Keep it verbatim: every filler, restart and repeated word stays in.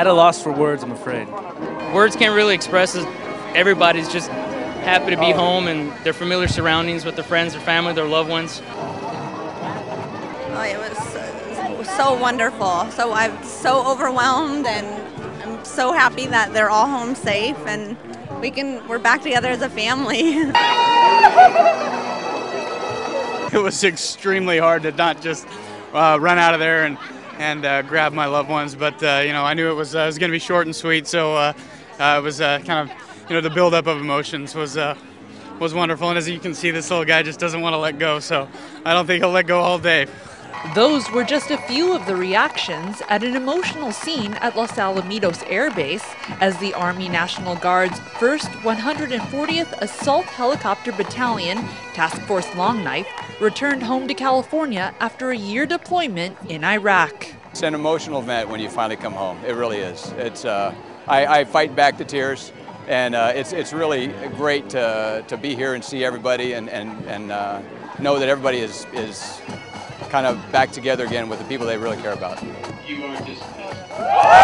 At a loss for words, I'm afraid. Words can't really express it. Everybody's just happy to be home and their familiar surroundings with their friends, their family, their loved ones. Oh, it was, it was so wonderful. So I'm so overwhelmed, and I'm so happy that they're all home safe, and we can we're back together as a family. It was extremely hard to not just uh, run out of there and and uh, grab my loved ones, but uh, you know, I knew it was uh, it was going to be short and sweet, so uh, uh, it was uh, kind of, you know, the buildup of emotions was uh, was wonderful. And as you can see, this little guy just doesn't want to let go, so I don't think he'll let go all day. Those were just a few of the reactions at an emotional scene at Los Alamitos Air Base as the Army National Guard's first one hundred fortieth Assault Helicopter Battalion, Task Force Longknife, returned home to California after a year deployment in Iraq. It's an emotional event when you finally come home. It really is. It's uh, I, I fight back the tears, and uh, it's it's really great to to be here and see everybody, and and and uh, know that everybody is is kind of back together again with the people they really care about. You are just